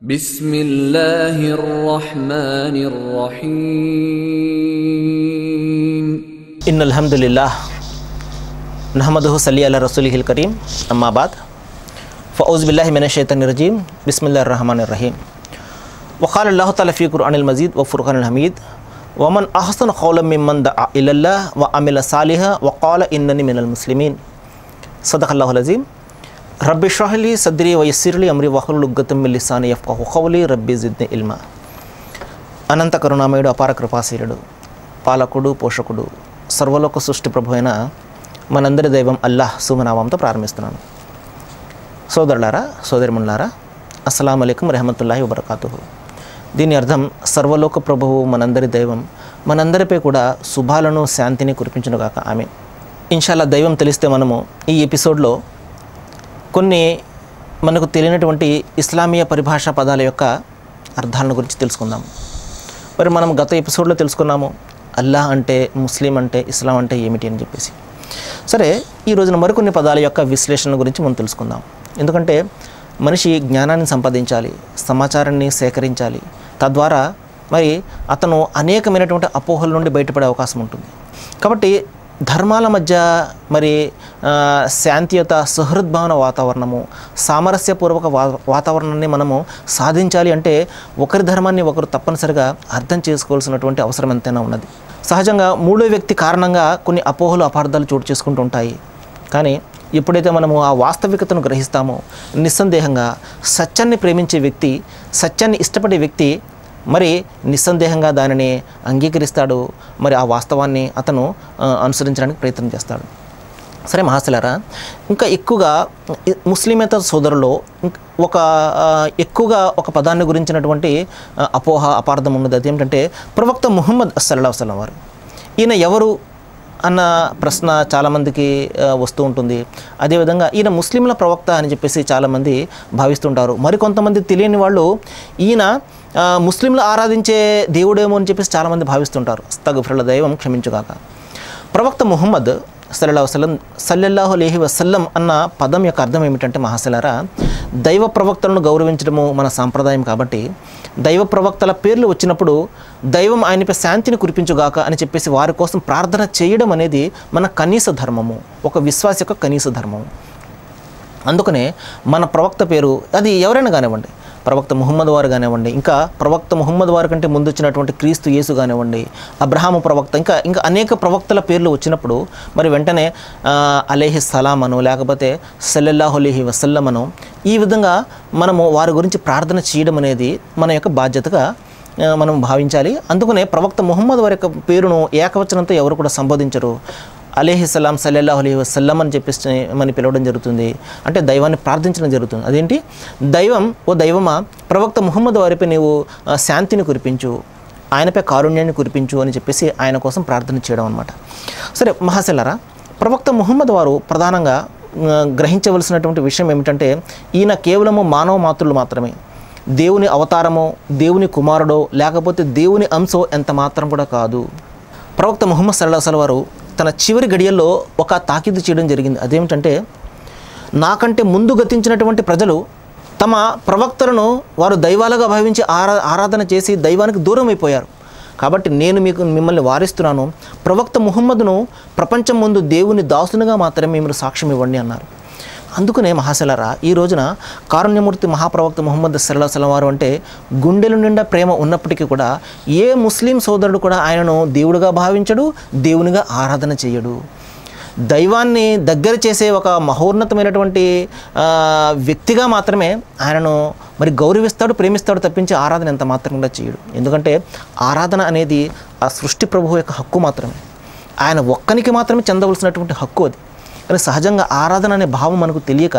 بسم الله الرحمن الرحيم إن الحمد لله نحمده صلي على رسوله الكريم أما بعد فأعوذ بالله من الشيطان الرجيم بسم الله الرحمن الرحيم وقال الله تعالى في القرآن المجيد وفرقان الحميد ومن أحسن قولا ممن دعا إلى الله وعمل صالحا وقال إنني من المسلمين صدق الله العظيم రబ్బి ష్రహ్ లీ సద్రీ వయస్సిర్ లీ అమ్రీ వహ్లుల్ ఉక్దతం మిన్ లిసానీ యఫ్కహు ఖౌలీ రబ్బి జిద్ని ఇల్మా. అనంత కరుణామయుడు, అపార కృపాశీలుడు, పాలకుడు, పోషకుడు, సర్వలోక సృష్టి ప్రభు అయిన మనందరి దైవం అల్లాహ్ శుభనామంతో ప్రారంభిస్తున్నాను. సోదరులారా, సోదరిమణులారా, అస్సలాము అలైకుం రహమతుల్లాహి వబరకాతుహు. దీని అర్థం సర్వలోక ప్రభువు మనందరి దైవం మనందరిపై కూడా శుభాలను, శాంతిని కురిపించునుగాక. ఆమీన్. ఇన్షాల్లా దైవం తెలిస్తే మనము ఈ ఎపిసోడ్లో కొన్ని మనకు తెలియనటువంటి ఇస్లామీయ పరిభాషా పదాల యొక్క అర్థాలను గురించి తెలుసుకుందాం. మరి మనం గత ఎపిసోడ్లో తెలుసుకున్నాము అల్లాహ్ అంటే, ముస్లిం అంటే, ఇస్లాం అంటే ఏమిటి అని చెప్పేసి. సరే, ఈ రోజున మరికొన్ని పదాల యొక్క విశ్లేషణ గురించి మనం తెలుసుకుందాం. ఎందుకంటే మనిషి జ్ఞానాన్ని సంపాదించాలి, సమాచారాన్ని సేకరించాలి. తద్వారా మరి అతను అనేకమైనటువంటి అపోహల నుండి బయటపడే అవకాశం ఉంటుంది. కాబట్టి ధర్మాల మధ్య మరి శాంతియుత, సుహృద్భావన వాతావరణము, సామరస్యపూర్వక వాతావరణాన్ని మనము సాధించాలి అంటే ఒకరి ధర్మాన్ని ఒకరు తప్పనిసరిగా అర్థం చేసుకోవాల్సినటువంటి అవసరం ఎంతైనా ఉన్నది. సహజంగా మూడో వ్యక్తి కారణంగా కొన్ని అపోహలు, అపార్థాలు చోటు చేసుకుంటూ ఉంటాయి. కానీ ఎప్పుడైతే మనము ఆ వాస్తవికతను గ్రహిస్తామో నిస్సందేహంగా సత్యాన్ని ప్రేమించే వ్యక్తి, సత్యాన్ని ఇష్టపడే వ్యక్తి మరి నిస్సందేహంగా దానిని అంగీకరిస్తాడు. మరి ఆ వాస్తవాన్ని అతను అనుసరించడానికి ప్రయత్నం చేస్తాడు. సరే మహాశలారా, ఇంకా ఎక్కువగా ముస్లిమేతర సోదరులో ఎక్కువగా ఒక పదాన్ని గురించినటువంటి అపోహ, అపార్థం ఉన్నది. అదేమిటంటే ప్రవక్త ముహమ్మద్ సల్లల్లాహు అలైహి వసల్లం వారు. ఈయన ఎవరు అన్న ప్రశ్న చాలామందికి వస్తూ ఉంటుంది. అదేవిధంగా ఈయన ముస్లింల ప్రవక్త అని చెప్పేసి చాలామంది భావిస్తుంటారు. మరికొంతమంది తెలియని వాళ్ళు ఈయన ముస్లింలు ఆరాధించే దేవుడేమో అని చెప్పేసి చాలామంది భావిస్తుంటారు. అస్తగ్ఫిరుల్లాహ్, దైవం క్షమించుగాక. ప్రవక్త ముహమ్మద్ సల్లల్లాహు అలైహి వసల్లం అన్న పదం యొక్క అర్థం ఏమిటంటే మహాశలారా, దైవ ప్రవక్తలను గౌరవించడము మన సాంప్రదాయం. కాబట్టి దైవ ప్రవక్తల పేర్లు వచ్చినప్పుడు దైవం ఆయనపై శాంతిని కురిపించుగాక అని చెప్పేసి వారి కోసం ప్రార్థన చేయడం అనేది మన కనీస ధర్మము, ఒక విశ్వాస యొక్క కనీస ధర్మము. అందుకనే మన ప్రవక్త పేరు అది ఎవరైనా కానివ్వండి, ప్రవక్త ముహమ్మద్ వారు కానివ్వండి, ఇంకా ప్రవక్త ముహమ్మద్ వారి కంటే ముందు వచ్చినటువంటి క్రీస్తు యేసు కానివ్వండి, అబ్రహాము ప్రవక్త, ఇంకా అనేక ప్రవక్తల పేర్లు వచ్చినప్పుడు మరి వెంటనే అలైహి సలాం అను, లేకపోతే సల్లల్లాహు అలైహి వసల్లం అను, ఈ విధంగా మనము వారి గురించి ప్రార్థన చేయడం అనేది మన యొక్క బాధ్యతగా మనం భావించాలి. అందుకనే ప్రవక్త ముహమ్మద్ వారి యొక్క పేరును ఏకవచనంతో ఎవరు కూడా సంబోధించరు. అలైహి సలాం, సల్లల్లాహు అలైహి వసల్లం అని చెప్పేసి మనం పిలవడం జరుగుతుంది. అంటే దైవాన్ని ప్రార్థించడం జరుగుతుంది. అదేంటి, దైవం, ఓ దైవమా, ప్రవక్త ముహమ్మద్ వారిపై నీవు శాంతిని కురిపించు, ఆయనపై కారుణ్యాన్ని కురిపించు అని చెప్పేసి ఆయన కోసం ప్రార్థన చేయడం అనమాట. సరే మహాశలారా, ప్రవక్త ముహమ్మద్ వారు ప్రధానంగా గ్రహించవలసినటువంటి విషయం ఏమిటంటే ఈయన కేవలము మానవ మాతృలు మాత్రమే. దేవుని అవతారమో, దేవుని కుమారుడో, లేకపోతే దేవుని అంశో ఎంత మాత్రం కూడా కాదు. ప్రవక్త ముహమ్మద్ సల్లల్లాహు అలైహి వసల్లం వారు తన చివరి గడియల్లో ఒక తాకీదు చేయడం జరిగింది. అదేమిటంటే, నాకంటే ముందు గతించినటువంటి ప్రజలు తమ ప్రవక్తలను వారు దైవాలుగా భావించి ఆరాధన చేసి దైవానికి దూరం అయిపోయారు. కాబట్టి నేను మిమ్మల్ని వారిస్తున్నాను, ప్రవక్త ముహమ్మద్ను ప్రపంచం ముందు దేవుని దాసునిగా మాత్రమే మీరు సాక్ష్యం ఇవ్వండి అన్నారు. అందుకనే మహాశలారా, ఈ రోజున కారుణ్యమూర్తి మహాప్రవక్త ముహమ్మద్ సల్లల్లాహు అలైహి వసల్లం వారు అంటే గుండెల నిండా ప్రేమ ఉన్నప్పటికీ కూడా ఏ ముస్లిం సోదరుడు కూడా ఆయనను దేవుడిగా భావించడు, దేవునిగా ఆరాధన చేయడు. దైవాన్ని దగ్గర చేసే ఒక మహోన్నతమైనటువంటి వ్యక్తిగా మాత్రమే ఆయనను మరి గౌరవిస్తాడు, ప్రేమిస్తాడు తప్పించి ఆరాధన ఎంత మాత్రం కూడా చేయడు. ఎందుకంటే ఆరాధన అనేది ఆ సృష్టి ప్రభువు యొక్క హక్కు మాత్రమే, ఆయన ఒక్కనికి మాత్రమే చెందవలసినటువంటి హక్కు అది. కానీ సహజంగా ఆరాధన అనే భావం మనకు తెలియక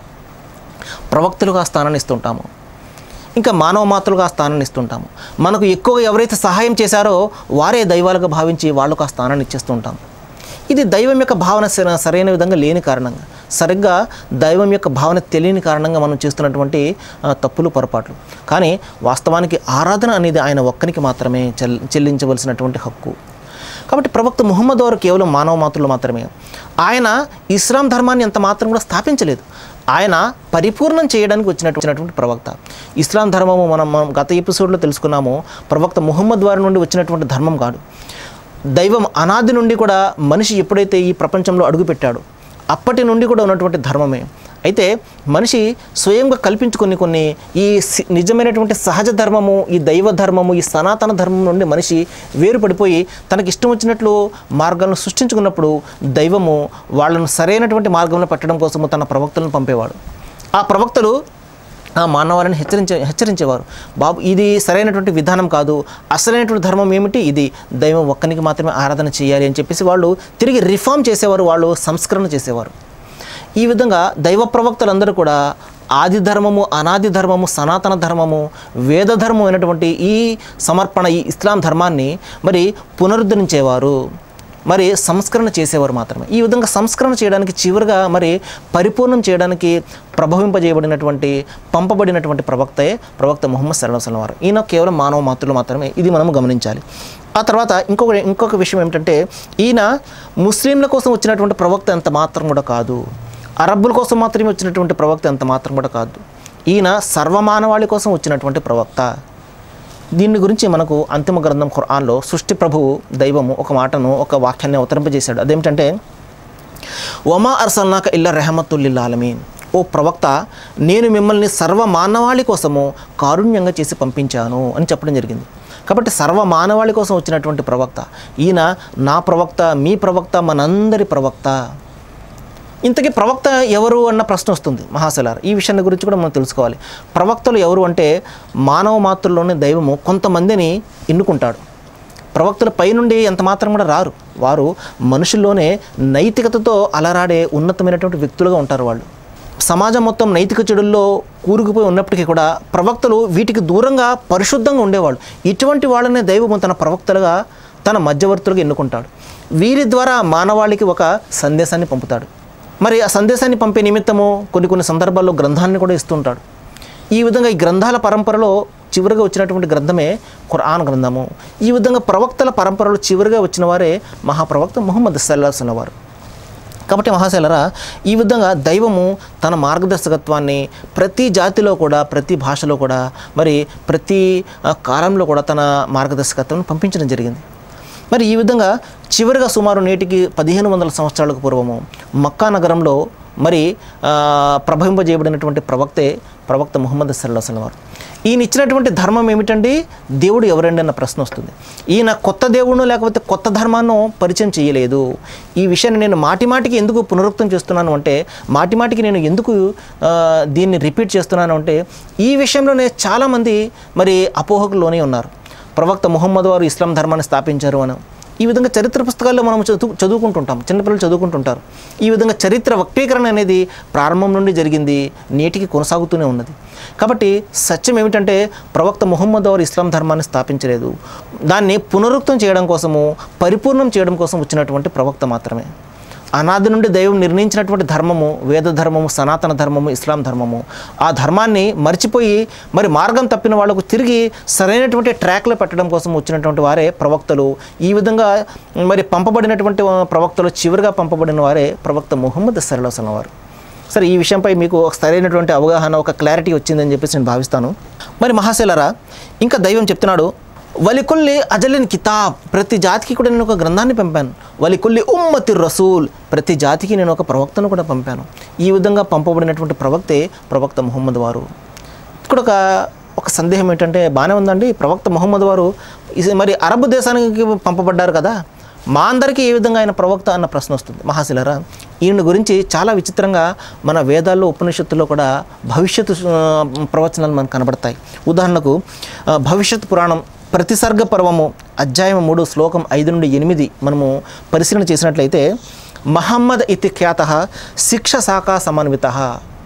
ప్రవక్తలుగా స్థానాన్ని ఇస్తుంటాము, ఇంకా మానవ మాతృలుగా స్థానాన్ని ఇస్తుంటాము. మనకు ఎక్కువగా ఎవరైతే సహాయం చేశారో వారే దైవాలుగా భావించి వాళ్ళకు ఆ స్థానాన్ని ఇచ్చేస్తుంటాము. ఇది దైవం యొక్క భావన సరైన విధంగా లేని కారణంగా, సరిగ్గా దైవం యొక్క భావన తెలియని కారణంగా మనం చేస్తున్నటువంటి తప్పులు, పొరపాట్లు. కానీ వాస్తవానికి ఆరాధన అనేది ఆయన ఒక్కనికి మాత్రమే చెల్లించవలసినటువంటి హక్కు. కాబట్టి ప్రవక్త ముహమ్మద్ వారు కేవలం మానవ మాతృలు మాత్రమే. ఆయన ఇస్లాం ధర్మాన్ని ఎంత మాత్రం కూడా స్థాపించలేదు. ఆయన పరిపూర్ణం చేయడానికి వచ్చినటువంటి ప్రవక్త. ఇస్లాం ధర్మము మనం గత ఎపిసోడ్లో తెలుసుకున్నాము, ప్రవక్త ముహమ్మద్ వారి నుండి వచ్చినటువంటి ధర్మం కాదు. దైవం అనాది నుండి కూడా మనిషి ఎప్పుడైతే ఈ ప్రపంచంలో అడుగుపెట్టాడో అప్పటి నుండి కూడా ఉన్నటువంటి ధర్మమే. అయితే మనిషి స్వయంగా కల్పించుకుని కొన్ని ఈ నిజమైనటువంటి సహజ ధర్మము, ఈ దైవ ధర్మము, ఈ సనాతన ధర్మం నుండి మనిషి వేరుపడిపోయి తనకి ఇష్టం వచ్చినట్లు మార్గాలను సృష్టించుకున్నప్పుడు దైవము వాళ్ళను సరైనటువంటి మార్గంలో పెట్టడం కోసము తన ప్రవక్తలను పంపేవాడు. ఆ ప్రవక్తలు ఆ మానవాళిని హెచ్చరించేవారు, బాబు ఇది సరైనటువంటి విధానం కాదు, అసలైనటువంటి ధర్మం ఏమిటి, ఇది దైవం ఒక్కనికి మాత్రమే ఆరాధన చేయాలి అని చెప్పేసి వాళ్ళు తిరిగి రిఫార్మ్ చేసేవారు, వాళ్ళు సంస్కరణ చేసేవారు. ఈ విధంగా దైవ ప్రవక్తలందరూ కూడా ఆది ధర్మము, అనాది ధర్మము, సనాతన ధర్మము, వేద ధర్మం అయినటువంటి ఈ సమర్పణ, ఈ ఇస్లాం ధర్మాన్ని మరి పునరుద్ధరించేవారు, మరి సంస్కరణ చేసేవారు మాత్రమే. ఈ విధంగా సంస్కరణ చేయడానికి చివరిగా మరి పరిపూర్ణం చేయడానికి ప్రభవింపజేయబడినటువంటి పంపబడినటువంటి ప్రవక్త ముహమ్మద్ సల్లల్లాహు అలైహి వసల్లం వారు. ఈయన కేవలం మానవ మాతృలు మాత్రమే, ఇది మనం గమనించాలి. ఆ తర్వాత ఇంకొక విషయం ఏమిటంటే, ఈయన ముస్లింల కోసం వచ్చినటువంటి ప్రవక్త ఎంత మాత్రం కూడా కాదు, అరబ్బుల కోసం మాత్రమే వచ్చినటువంటి ప్రవక్త ఎంత మాత్రం కూడా కాదు, ఈయన సర్వమానవాళి కోసం వచ్చినటువంటి ప్రవక్త. దీని గురించి మనకు అంతిమ గ్రంథం ఖురాన్లో సృష్టి ప్రభువు దైవము ఒక వాక్యాన్ని అవతరింపజేశాడు. అదేమిటంటే, వమా అర్సల్నాక ఇల్లా రెహమతుల్ లిల్ ఆలమీన్, ఓ ప్రవక్త నేను మిమ్మల్ని సర్వమానవాళి కోసము కారుణ్యంగా చేసి పంపించాను అని చెప్పడం జరిగింది. కాబట్టి సర్వమానవాళి కోసం వచ్చినటువంటి ప్రవక్త ఈయన, నా ప్రవక్త, మీ ప్రవక్త, మనందరి ప్రవక్త. ఇంతకీ ప్రవక్త ఎవరు అన్న ప్రశ్న వస్తుంది మహాశలార్. ఈ విషయాన్ని గురించి కూడా మనం తెలుసుకోవాలి. ప్రవక్తలు ఎవరు అంటే, మానవ మాతృల్లోనే దైవము కొంతమందిని ఎన్నుకుంటాడు. ప్రవక్తల పైనుండి ఎంత మాత్రం కూడా రారు, వారు మనుషుల్లోనే నైతికతతో అలరాడే ఉన్నతమైనటువంటి వ్యక్తులుగా ఉంటారు. వాళ్ళు సమాజం మొత్తం నైతిక చెడుల్లో కూరుకుపోయి ఉన్నప్పటికీ కూడా ప్రవక్తలు వీటికి దూరంగా పరిశుద్ధంగా ఉండేవాళ్ళు. ఇటువంటి వాళ్ళనే దైవము తన ప్రవక్తలుగా, తన మధ్యవర్తులుగా ఎన్నుకుంటాడు. వీరి ద్వారా మానవాళికి ఒక సందేశాన్ని పంపుతాడు. మరి ఆ సందేశాన్ని పంపే నిమిత్తము కొన్ని సందర్భాల్లో గ్రంథాన్ని కూడా ఇస్తుంటాడు. ఈ విధంగా ఈ గ్రంథాల పరంపరలో చివరిగా వచ్చినటువంటి గ్రంథమే ఖురాన్ గ్రంథము. ఈ విధంగా ప్రవక్తల పరంపరలో చివరిగా వచ్చిన వారే మహాప్రవక్త ముహమ్మద్ సల్లల్లాహు అలైహి వసల్లం వారు. కాబట్టి మహాశైలరా, ఈ విధంగా దైవము తన మార్గదర్శకత్వాన్ని ప్రతి జాతిలో కూడా, ప్రతి భాషలో కూడా, మరి ప్రతి కాలంలో కూడా తన మార్గదర్శకత్వాన్ని పంపించడం జరిగింది. మరి ఈ విధంగా చివరిగా సుమారు నేటికి 1500 సంవత్సరాలకు పూర్వము మక్కా నగరంలో మరి ప్రభవింపజేయబడినటువంటి ప్రవక్త ముహమ్మద్ సల్లల్లాహు అలైహి వసల్లం వారు. ఈయన ఇచ్చినటువంటి ధర్మం ఏమిటండి, దేవుడు ఎవరండి అన్న ప్రశ్న వస్తుంది. ఈయన కొత్త దేవుడును లేకపోతే కొత్త ధర్మాన్ని పరిచయం చేయలేదు. ఈ విషయాన్ని నేను మాటిమాటికి ఎందుకు పునరుక్తం చేస్తున్నాను అంటే, మాటిమాటికి నేను ఎందుకు దీన్ని రిపీట్ చేస్తున్నాను అంటే, ఈ విషయంలోనే చాలామంది మరి అపోహకుల్లోనే ఉన్నారు. ప్రవక్త ముహమ్మద్ వారు ఇస్లాం ధర్మాన్ని స్థాపించారు అని ఈ విధంగా చరిత్ర పుస్తకాల్లో మనం చదువుకుంటుంటాం, చిన్నపిల్లలు చదువుకుంటుంటారు. ఈ విధంగా చరిత్ర వక్రీకరణ అనేది ప్రారంభం నుండి జరిగింది, నేటికి కొనసాగుతూనే ఉన్నది. కాబట్టి సత్యం ఏమిటంటే, ప్రవక్త ముహమ్మద్ వారు ఇస్లాం ధర్మాన్ని స్థాపించలేదు, దాన్ని పునరుక్తం చేయడం కోసము, పరిపూర్ణం చేయడం కోసం వచ్చినటువంటి ప్రవక్త మాత్రమే. అనాది నుండి దైవం నిర్ణయించినటువంటి ధర్మము, వేద ధర్మము, సనాతన ధర్మము, ఇస్లాం ధర్మము, ఆ ధర్మాన్ని మర్చిపోయి మరి మార్గం తప్పిన వాళ్లకు తిరిగి సరైనటువంటి ట్రాక్లో పెట్టడం కోసం వచ్చినటువంటి వారే ప్రవక్తలు. ఈ విధంగా మరి పంపబడినటువంటి ప్రవక్తలు చివరిగా పంపబడిన వారే ప్రవక్త ముహమ్మద్ సల్లల్లాహు అలైహి వసల్లం వారు. సరే, ఈ విషయంపై మీకు ఒక సరైనటువంటి అవగాహన, ఒక క్లారిటీ వచ్చిందని చెప్పేసి నేను భావిస్తాను. మరి మహాశైలరా, ఇంకా దైవం చెప్తున్నాడు, వలికుల్లి అజలిన్ కితాబ్, ప్రతి జాతికి కూడా నేను ఒక గ్రంథాన్ని పంపాను. వలికుల్లి ఉమ్మతి రసూల్, ప్రతి జాతికి నేను ఒక ప్రవక్తను కూడా పంపాను. ఈ విధంగా పంపబడినటువంటి ప్రవక్త ముహమ్మద్ వారు. ఇక్కడ ఒక సందేహం ఏంటంటే, బాగానే ఉందండి, ప్రవక్త ముహమ్మద్ వారు మరి అరబ్ దేశానికి పంపబడ్డారు కదా, మా అందరికీ ఏ విధంగా ఆయన ప్రవక్త అన్న ప్రశ్న వస్తుంది. మహాశిలరా, ఈయన గురించి చాలా విచిత్రంగా మన వేదాల్లో, ఉపనిషత్తుల్లో కూడా భవిష్యత్తు ప్రవచనాలు మనకు కనబడతాయి. ఉదాహరణకు భవిష్యత్ పురాణం ప్రతిసర్గ పర్వము అధ్యాయం 3 శ్లోకం 5 నుండి 8 మనము పరిశీలన చేసినట్లయితే, మహమ్మద్ ఇతి ఖ్యాతః శిక్ష శాఖా సమన్వితః,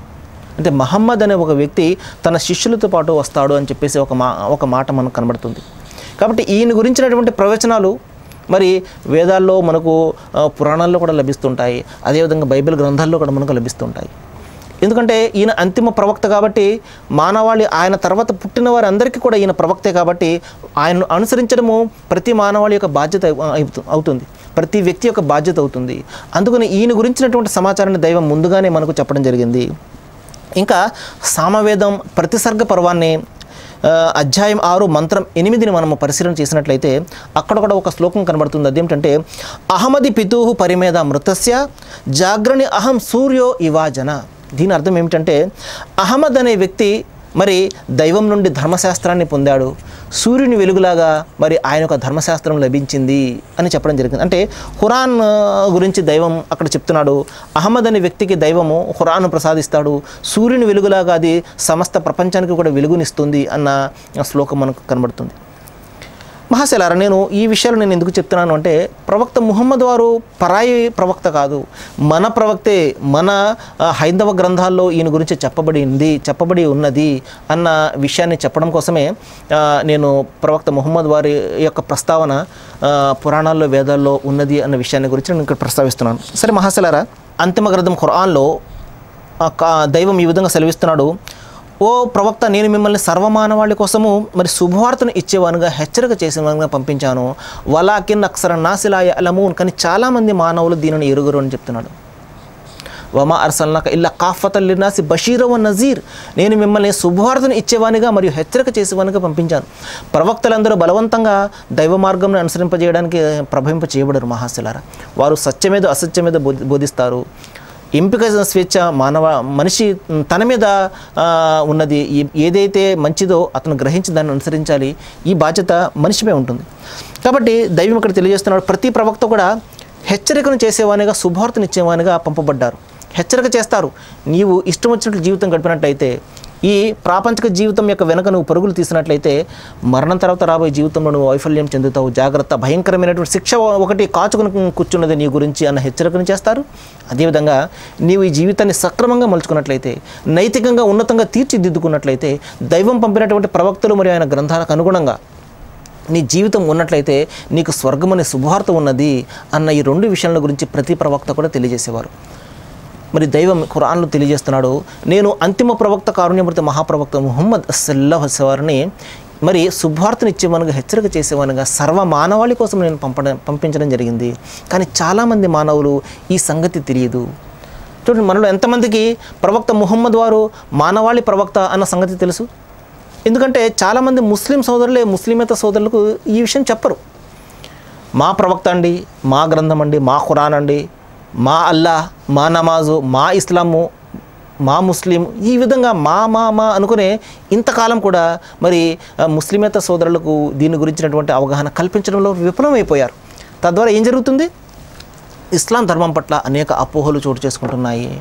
అంటే మహమ్మద్ అనే ఒక వ్యక్తి తన శిష్యులతో పాటు వస్తాడు అని చెప్పేసి ఒక మాట మనకు కనబడుతుంది. కాబట్టి ఈయన గురించినటువంటి ప్రవచనాలు మరి వేదాల్లో మనకు, పురాణాల్లో కూడా లభిస్తుంటాయి. అదేవిధంగా బైబిల్ గ్రంథాల్లో కూడా మనకు లభిస్తుంటాయి. ఎందుకంటే ఈయన అంతిమ ప్రవక్త కాబట్టి, మానవాళి ఆయన తర్వాత పుట్టిన వారి అందరికీ కూడా ఈయన ప్రవక్తే కాబట్టి ఆయనను అనుసరించడము ప్రతి మానవాళి యొక్క బాధ్యత అవుతుంది, ప్రతి వ్యక్తి యొక్క బాధ్యత అవుతుంది. అందుకని ఈయన గురించినటువంటి సమాచారాన్ని దైవం ముందుగానే మనకు చెప్పడం జరిగింది. ఇంకా సామవేదం ప్రతిసర్గ పర్వాన్ని అధ్యాయం 6 మంత్రం 8ని మనము పరిశీలన చేసినట్లయితే అక్కడ కూడా ఒక శ్లోకం కనబడుతుంది. అదేమిటంటే అహమది పితూహు పరిమేద మృతస్య జాగ్రణి అహం సూర్యో ఇవాజన. దీని అర్థం ఏమిటంటే అహమద్ అనే వ్యక్తి మరి దైవం నుండి ధర్మశాస్త్రాన్ని పొందాడు, సూర్యుని వెలుగులాగా మరి ఆయన ఒక ధర్మశాస్త్రం లభించింది అని చెప్పడం జరిగింది. అంటే ఖురాన్ గురించి దైవం అక్కడ చెప్తున్నాడు. అహ్మద్ అనే వ్యక్తికి దైవము ఖురాన్ను ప్రసాదిస్తాడు, సూర్యుని వెలుగులాగా అది సమస్త ప్రపంచానికి కూడా వెలుగునిస్తుంది అన్న శ్లోకం మనకు కనబడుతుంది. మహాశలారా, నేను ఈ విషయాలు నేను ఎందుకు చెప్తున్నాను అంటే ప్రవక్త ముహమ్మద్ వారు పరాయి ప్రవక్త కాదు, మన ప్రవక్తే. మన హైందవ గ్రంథాల్లో ఈయన గురించి చెప్పబడి ఉన్నది అన్న విషయాన్ని చెప్పడం కోసమే నేను ప్రవక్త ముహమ్మద్ వారి యొక్క ప్రస్తావన పురాణాల్లో వేదాల్లో ఉన్నది అన్న విషయాన్ని గురించి నేను ఇక్కడ ప్రస్తావిస్తున్నాను. సరే మహాశలారా, అంతిమ గ్రంథం ఖురాన్లో దైవం ఈ విధంగా సెలవిస్తున్నాడు. ఓ ప్రవక్త, నేను మిమ్మల్ని సర్వమానవాళి కోసము మరి శుభవార్తను ఇచ్చేవానుగా హెచ్చరిక చేసేవానుగా పంపించాను. వలాకిన్ అక్సర నాసిలా యఅలమూన్, కానీ చాలామంది మానవులు దీనిని ఎరుగరు అని చెప్తున్నాడు. వమా అర్సల్నాక ఇల్లా కాఫతల్ లిన్నాసి బషీర వ నజీర్, నేను మిమ్మల్ని శుభవార్తను ఇచ్చేవానిగా మరియు హెచ్చరిక చేసేవానిగా పంపించాను. ప్రవక్తలందరూ బలవంతంగా దైవ మార్గంను అనుసరింపజేయడానికి ప్రభవింప చేయబడరు మహాశలారా. వారు సత్యమేదో అసత్యమేదో బోధిస్తారు. ఎంపిక స్వేచ్ఛ మనిషి తన మీద ఉన్నది. ఏదైతే మంచిదో అతను గ్రహించి దాన్ని అనుసరించాలి. ఈ బాధ్యత మనిషిపై ఉంటుంది. కాబట్టి దైవం ఇక్కడ తెలియజేస్తున్నాడు, ప్రతి ప్రవక్త కూడా హెచ్చరికను చేసేవానిగా శుభవార్తనిచ్చేవానిగా పంపబడ్డారు. హెచ్చరిక చేస్తారు. నీవు ఇష్టం వచ్చినట్లు జీవితం గడిపినట్లయితే, ఈ ప్రాపంచిక జీవితం యొక్క వెనక నువ్వు పరుగులు తీసినట్లయితే మరణం తర్వాత రాబోయే జీవితంలో నువ్వు వైఫల్యం చెందుతావు, జాగ్రత్త, భయంకరమైనటువంటి శిక్ష ఒకటి కాచుకుని కూర్చున్నది నీ గురించి అన్న హెచ్చరికను చేస్తారు. అదేవిధంగా నీవు ఈ జీవితాన్ని సక్రమంగా మలుచుకున్నట్లయితే, నైతికంగా ఉన్నతంగా తీర్చిదిద్దుకున్నట్లయితే, దైవం పంపినటువంటి ప్రవక్తలు మరియు ఆయన గ్రంథాలకు అనుగుణంగా నీ జీవితం ఉన్నట్లయితే నీకు స్వర్గం అనే శుభవార్త ఉన్నది అన్న ఈ 2 విషయాల గురించి ప్రతి ప్రవక్త కూడా తెలియజేసేవారు. మరి దైవం ఖురాన్లో తెలియజేస్తున్నాడు, నేను అంతిమ ప్రవక్త కారుణ్యమూర్తి మహాప్రవక్త ముహమ్మద్ సల్లల్లాహు అలైహి వారిని మరి శుభవార్తను ఇచ్చేవానుగా హెచ్చరిక చేసేవానుగా సర్వ మానవాళి కోసం నేను పంపించడం జరిగింది. కానీ చాలామంది మానవులు ఈ సంగతి తెలియదు. చూడండి, మనలో ఎంతమందికి ప్రవక్త ముహమ్మద్ వారు మానవాళి ప్రవక్త అన్న సంగతి తెలుసు? ఎందుకంటే చాలామంది ముస్లిం సోదరులే ముస్లిమేతర సోదరులకు ఈ విషయం చెప్పరు. మా ప్రవక్త అండి, మా గ్రంథం అండి, మా ఖురాన్ అండి, మా అల్లా, మా నమాజు, మా ఇస్లాము, మా ముస్లిం, ఈ విధంగా మా అనుకునే ఇంతకాలం కూడా మరి ముస్లిమేతర సోదరులకు దీని గురించినటువంటి అవగాహన కల్పించడంలో విఫలమైపోయారు. తద్వారా ఏం జరుగుతుంది? ఇస్లాం ధర్మం పట్ల అనేక అపోహలు చోటు చేసుకుంటున్నాయి.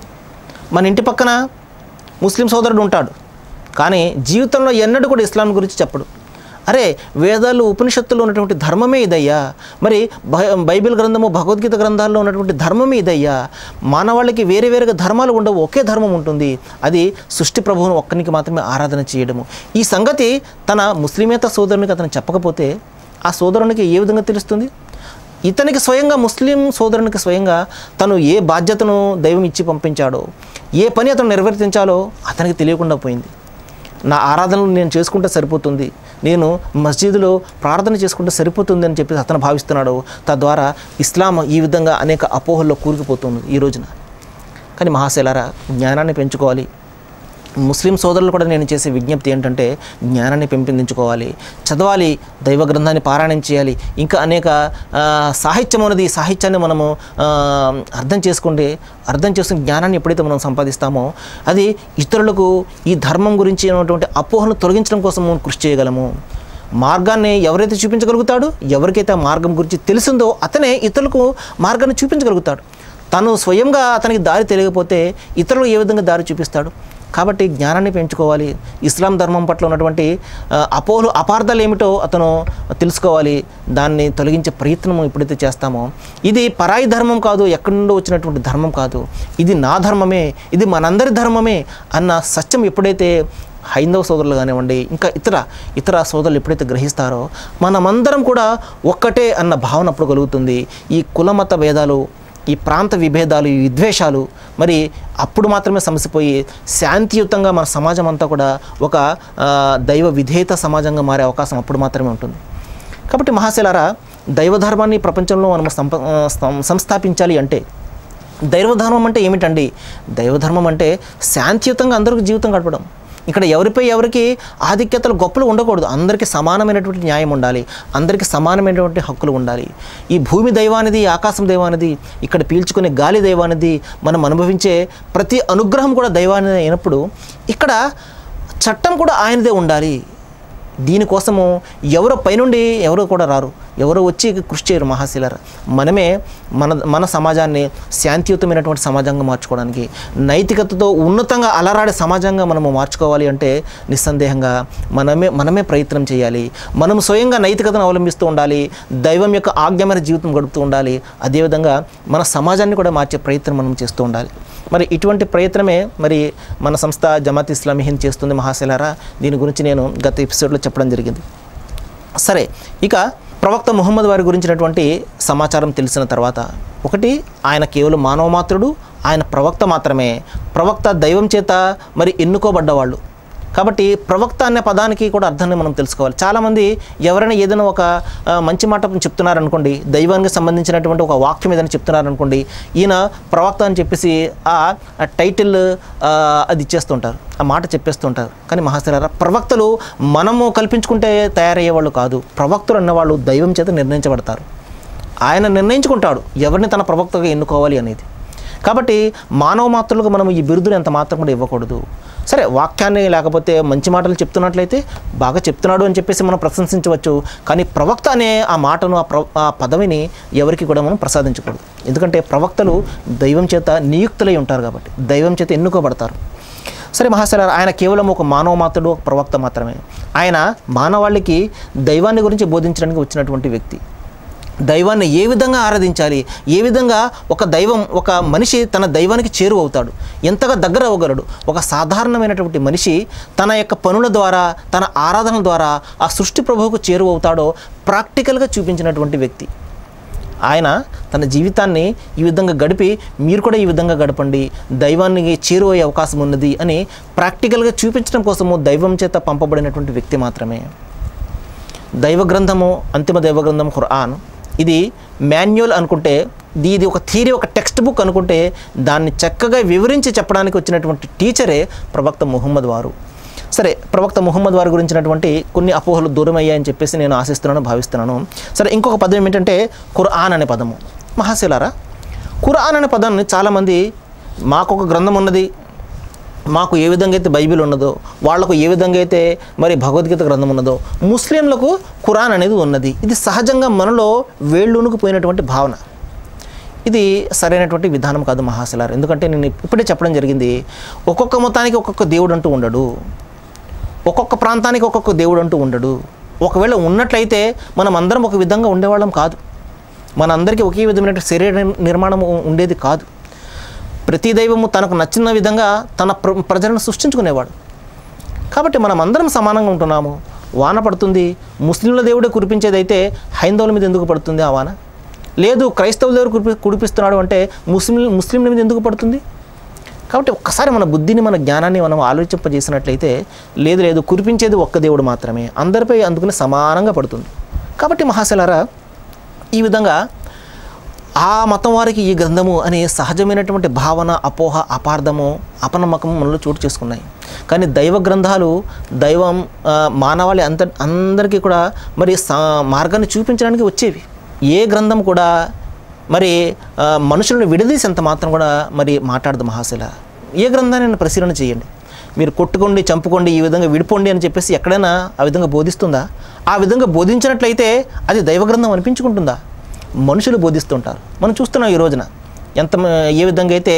మన ఇంటి పక్కన ముస్లిం సోదరుడు ఉంటాడు, కానీ జీవితంలో ఎన్నడూ కూడా ఇస్లాం గురించి చెప్పడు. అరే, వేదాలు ఉపనిషత్తుల్లో ఉన్నటువంటి ధర్మమే ఇదయ్యా, మరి బైబిల్ గ్రంథము భగవద్గీత గ్రంథాల్లో ఉన్నటువంటి ధర్మమే ఇదయ్యా. మానవాళికి వేరే వేరేగా ధర్మాలు ఉండవు, ఒకే ధర్మం ఉంటుంది. అది సృష్టి ప్రభువును ఒక్కనికి మాత్రమే ఆరాధన చేయడము. ఈ సంగతి తన ముస్లిమేతర సోదరునికి అతను చెప్పకపోతే ఆ సోదరునికి ఏ విధంగా తెలుస్తుంది? ఇతనికి స్వయంగా ముస్లిం సోదరునికి స్వయంగా తను ఏ బాధ్యతను దైవం ఇచ్చి పంపించాడో, ఏ పని అతను నిర్వర్తించాలో అతనికి తెలియకుండా పోయింది. నా ఆరాధనలు నేను చేసుకుంటే సరిపోతుంది, నేను మస్జిద్లో ప్రార్థన చేసుకుంటే సరిపోతుంది అని చెప్పి అతను భావిస్తున్నాడు. తద్వారా ఇస్లాం ఈ విధంగా అనేక అపోహల్లో కూరుకుపోతుంది ఈ రోజున. కానీ మహాశైలారా, జ్ఞానాన్ని పెంచుకోవాలి. ముస్లిం సోదరులు కూడా నేను చేసే విజ్ఞప్తి ఏంటంటే జ్ఞానాన్ని పెంపొందించుకోవాలి, చదవాలి, దైవ గ్రంథాన్ని పారాయణం చేయాలి. ఇంకా అనేక సాహిత్యం ఉన్నది, ఈ సాహిత్యాన్ని మనము అర్థం చేసుకుని జ్ఞానాన్ని ఎప్పుడైతే మనం సంపాదిస్తామో అది ఇతరులకు ఈ ధర్మం గురించి ఉన్నటువంటి అపోహలను తొలగించడం కోసం మనం కృషి చేయగలము. మార్గాన్ని ఎవరైతే చూపించగలుగుతాడో, ఎవరికైతే ఆ మార్గం గురించి తెలిసిందో అతనే ఇతరులకు మార్గాన్ని చూపించగలుగుతాడు. తను స్వయంగా అతనికి దారి తెలియకపోతే ఇతరులకు ఏ విధంగా దారి చూపిస్తాడు? కాబట్టి జ్ఞానాన్ని పెంచుకోవాలి. ఇస్లాం ధర్మం పట్ల ఉన్నటువంటి అపోహలు, అపార్థాలు ఏమిటో అతను తెలుసుకోవాలి. దాన్ని తొలగించే ప్రయత్నం ఎప్పుడైతే చేస్తామో, ఇది పరాయి ధర్మం కాదు, ఎక్కడి నుండో వచ్చినటువంటి ధర్మం కాదు, ఇది నా ధర్మమే, ఇది మనందరి ధర్మమే అన్న సత్యం ఎప్పుడైతే హైందవ సోదరులు కానివ్వండి, ఇంకా ఇతర సోదరులు ఎప్పుడైతే గ్రహిస్తారో మనమందరం కూడా ఒక్కటే అన్న భావన అప్పుడు కలుగుతుంది. ఈ కులమత భేదాలు, ఈ ప్రాంత విభేదాలు, ఈ విద్వేషాలు మరి అప్పుడు మాత్రమే సమసిపోయి శాంతియుతంగా మన సమాజం అంతా కూడా ఒక దైవ విధేయత సమాజంగా మారే అవకాశం అప్పుడు మాత్రమే ఉంటుంది. కాబట్టి మహాశైలారా, దైవ ధర్మాన్ని ప్రపంచంలో మనం సంస్థాపించాలి అంటే దైవధర్మం అంటే ఏమిటండి? దైవధర్మం అంటే శాంతియుతంగా అందరికీ జీవితం గడపడం. ఇక్కడ ఎవరిపై ఎవరికి ఆధిక్యతలు గొప్పలు ఉండకూడదు. అందరికీ సమానమైనటువంటి న్యాయం ఉండాలి, అందరికీ సమానమైనటువంటి హక్కులు ఉండాలి. ఈ భూమి దైవానిది, ఆకాశం దైవానిది, ఇక్కడ పీల్చుకునే గాలి దైవానిది, మనం అనుభవించే ప్రతి అనుగ్రహం కూడా దైవానిది అయినప్పుడు ఇక్కడ చట్టం కూడా ఆయనదే ఉండాలి. దీనికోసము ఎవరో పైనుండి ఎవరో కూడా రారు, ఎవరో వచ్చి కృషి చేయరు మహాశీలరా. మనమే మన సమాజాన్ని శాంతియుతమైనటువంటి సమాజంగా మార్చుకోవడానికి, నైతికతతో ఉన్నతంగా అలరాడే సమాజంగా మనము మార్చుకోవాలి అంటే నిస్సందేహంగా మనమే ప్రయత్నం చేయాలి. మనం స్వయంగా నైతికతను అవలంబిస్తూ ఉండాలి, దైవం యొక్క ఆజ్ఞమైన జీవితం గడుపుతూ ఉండాలి. అదేవిధంగా మన సమాజాన్ని కూడా మార్చే ప్రయత్నం మనం చేస్తూ ఉండాలి. మరి ఇటువంటి ప్రయత్నమే మరి మన సంస్థ జమాత్ ఇస్లామీ హింద్ చేస్తుంది మహాశీలరా. దీని గురించి నేను గత ఎపిసోడ్లో చెప్పడం జరిగింది. సరే, ఇక ప్రవక్త ముహమ్మద్ వారి గురించినటువంటి సమాచారం తెలిసిన తర్వాత, ఒకటి, ఆయన కేవలం మానవ మాత్రుడు, ఆయన ప్రవక్త మాత్రమే. ప్రవక్త దైవం చేత మరి ఎన్నుకోబడ్డవాళ్ళు కాబట్టి ప్రవక్త అనే పదానికి కూడా అర్థాన్ని మనం తెలుసుకోవాలి. చాలామంది ఎవరైనా ఏదైనా ఒక మంచి మాట చెప్తున్నారనుకోండి, దైవానికి సంబంధించినటువంటి ఒక వాక్యం ఏదైనా చెప్తున్నారనుకోండి, ఈయన ప్రవక్త అని చెప్పేసి ఆ టైటిల్ అది ఇచ్చేస్తుంటారు, ఆ మాట చెప్పేస్తుంటారు. కానీ మహాశీలరా, ప్రవక్తలు మనము కల్పించుకుంటే తయారయ్యేవాళ్ళు కాదు. ప్రవక్తలు అన్నవాళ్ళు దైవం చేత నిర్ణయించబడతారు. ఆయన నిర్ణయించుకుంటాడు ఎవరిని తన ప్రవక్తగా ఎన్నుకోవాలి అనేది. కాబట్టి మానవ మాత్రులకు మనం ఈ బిరుదులు ఎంత మాత్రం కూడా ఇవ్వకూడదు. సరే, వాక్యాన్ని లేకపోతే మంచి మాటలు చెప్తున్నట్లయితే బాగా చెప్తున్నాడు అని చెప్పేసి మనం ప్రశంసించవచ్చు. కానీ ప్రవక్త అనే ఆ మాటను, ఆ పదవిని ఎవరికి కూడా మనం ప్రసాదించకూడదు. ఎందుకంటే ప్రవక్తలు దైవం చేత నియుక్తులై ఉంటారు కాబట్టి, దైవం చేత ఎన్నుకోబడతారు. సరే మహాశీలరా, ఆయన కేవలం ఒక మానవ మాత్రుడు, ఒక ప్రవక్త మాత్రమే. ఆయన మానవాళికి దైవాన్ని గురించి బోధించడానికి వచ్చినటువంటి వ్యక్తి. దైవాన్ని ఏ విధంగా ఆరాధించాలి, ఏ విధంగా ఒక మనిషి తన దైవానికి చేరువవుతాడు, ఎంతగా దగ్గర అవ్వగలడు. ఒక సాధారణమైనటువంటి మనిషి తన యొక్క పనుల ద్వారా, తన ఆరాధనల ద్వారా ఆ సృష్టి ప్రభువుకు చేరువవుతాడో ప్రాక్టికల్గా చూపించినటువంటి వ్యక్తి. ఆయన తన జీవితాన్ని ఈ విధంగా గడిపి, మీరు కూడా ఈ విధంగా గడపండి, దైవానికి చేరువయ్యే అవకాశం ఉన్నది అని ప్రాక్టికల్గా చూపించడం కోసము దైవం చేత పంపబడినటువంటి వ్యక్తి మాత్రమే. దైవ గ్రంథము, అంతిమ దైవ గ్రంథం ఖురాన్, ఇది మాన్యువల్ అనుకుంటే, ఇది ఒక థియరీ, ఒక టెక్స్ట్ బుక్ అనుకుంటే, దాన్ని చక్కగా వివరించి చెప్పడానికి వచ్చినటువంటి టీచరే ప్రవక్త ముహమ్మద్ వారు. సరే, ప్రవక్త ముహమ్మద్ వారి గురించినటువంటి కొన్ని అపోహలు దూరం అయ్యాయని చెప్పేసి నేను ఆశిస్తున్నాను, భావిస్తున్నాను. సరే, ఇంకొక పదం ఏమిటంటే ఖురాన్ అనే పదము. మహాశీలారా, ఖురాన్ అనే పదాన్ని చాలామంది మాకొక గ్రంథం ఉన్నది, మాకు ఏ విధంగా అయితే బైబిల్ ఉన్నదో, వాళ్లకు ఏ విధంగా అయితే మరి భగవద్గీత గ్రంథం ఉన్నదో, ముస్లింలకు ఖురాన్ అనేది ఉన్నది. ఇది సహజంగా మనలో వేళ్ళూనుకు పోయినటువంటి భావన. ఇది సరైనటువంటి విధానం కాదు మహాశీలారా. ఎందుకంటే నేను ఇప్పుడే చెప్పడం జరిగింది, ఒక్కొక్క మతానికి ఒక్కొక్క దేవుడు అంటూ ఉండడు, ఒక్కొక్క ప్రాంతానికి ఒక్కొక్క దేవుడు అంటూ ఉండడు. ఒకవేళ ఉన్నట్లయితే మనం అందరం ఒక విధంగా ఉండేవాళ్ళం కాదు, మనందరికీ ఒకే విధమైన శరీర నిర్మాణం ఉండేది కాదు. ప్రతి దైవము తనకు నచ్చిన విధంగా తన ప్రజలను సృష్టించుకునేవాడు. కాబట్టి మనం అందరం సమానంగా ఉంటున్నాము. వాన పడుతుంది, ముస్లింల దేవుడే కురిపించేదైతే హైందవుల మీద ఎందుకు పడుతుంది ఆ వాన? లేదు, క్రైస్తవుల దేవుడు కురిపిస్తున్నాడు అంటే ముస్లింల మీద ఎందుకు పడుతుంది? కాబట్టి ఒక్కసారి మన బుద్ధిని, మన జ్ఞానాన్ని మనం ఆలోచింపజేసినట్లయితే, లేదు కురిపించేది ఒక్క దేవుడు మాత్రమే, అందరిపై అందుకుని సమానంగా పడుతుంది. కాబట్టి మహాశీలారా, ఈ విధంగా ఆ మతం వారికి ఈ గ్రంథము అనే సహజమైనటువంటి భావన, అపోహ, అపార్థము, అపనమ్మకము మనలో చోటు చేసుకున్నాయి. కానీ దైవ గ్రంథాలు దైవం మానవాళి అందరికీ కూడా మరి మార్గాన్ని చూపించడానికి వచ్చేవి. ఏ గ్రంథం కూడా మరి మనుషులను విడదీసేంత మాత్రం కూడా మరి మాట్లాడదు మహాశీల. ఏ గ్రంథాన్ని పరిశీలన చేయండి. మీరు కొట్టుకోండి, చంపుకోండి, ఈ విధంగా విడిపోండి అని చెప్పేసి ఎక్కడైనా ఆ విధంగా బోధిస్తుందా? ఆ విధంగా బోధించినట్లయితే అది దైవ గ్రంథం అనిపించుకుంటుందా? మనుషులు బోధిస్తుంటారు. మనం చూస్తున్నాం ఈ రోజున ఏ విధంగా అయితే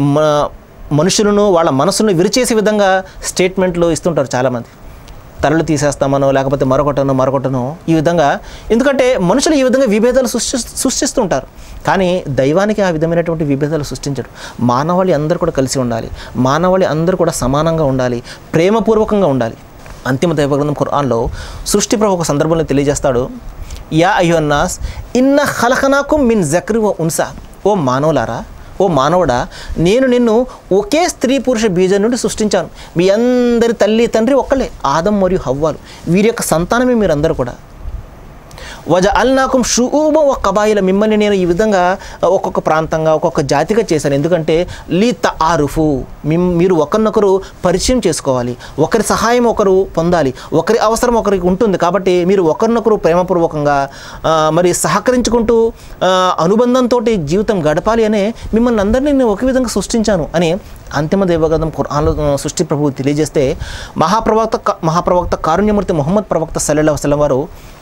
మనుషులను, వాళ్ళ మనసును విరిచేసే విధంగా స్టేట్మెంట్లు ఇస్తుంటారు చాలామంది. తరలు తీసేస్తామనో, లేకపోతే మరొకటనో ఈ విధంగా. ఎందుకంటే మనుషులు ఈ విధంగా విభేదాలు సృష్టిస్తుంటారు. కానీ దైవానికి ఆ విధమైనటువంటి విభేదాలు సృష్టించడు. మానవాళి అందరూ కూడా కలిసి ఉండాలి, మానవాళి అందరూ కూడా సమానంగా ఉండాలి, ప్రేమపూర్వకంగా ఉండాలి. అంతిమ దైవ గ్రంథం ఖురాన్లో సృష్టి ప్రభు ఒక సందర్భంలో తెలియజేస్తాడు, యా అయ్యున్నాస్ ఇన్న ఖలఖనాకుం మిన్ జక్రి వ ఉన్సా. ఓ మానవులారా, ఓ మానవుడా, నేను నిన్ను ఒకే స్త్రీ పురుష బీజం నుండి సృష్టించాను. మీ అందరి తల్లి తండ్రి ఒక్కళ్ళే, ఆదం మరియు హవ్వాలు. వీరి యొక్క సంతానమే మీరందరూ కూడా. వజఅల్నాకుం షుఊబం వ కబాయిల, మిమ్మల్ని నేను ఈ విధంగా ఒక్కొక్క ప్రాంతంగా ఒక్కొక్క జాతిగా చేశాను. ఎందుకంటే లీ తఆరుఫు, మీరు ఒకరినొకరు పరిచయం చేసుకోవాలి, ఒకరి సహాయం ఒకరు పొందాలి, ఒకరి అవసరం ఒకరికి ఉంటుంది. కాబట్టి మీరు ఒకరినొకరు ప్రేమపూర్వకంగా మరి సహకరించుకుంటూ అనుబంధంతో జీవితం గడపాలి అనే మిమ్మల్ని అందరినీ నేను ఒకే విధంగా సృష్టించాను అని అంతిమ దైవగ్రంథం ఖురాన్లో సృష్టి ప్రభువు తెలియజేస్తే మహాప్రవక్త కారుణ్యమూర్తి ముహమ్మద్ ప్రవక్త సల్లల్లాహు అలైహి వసల్లం వారు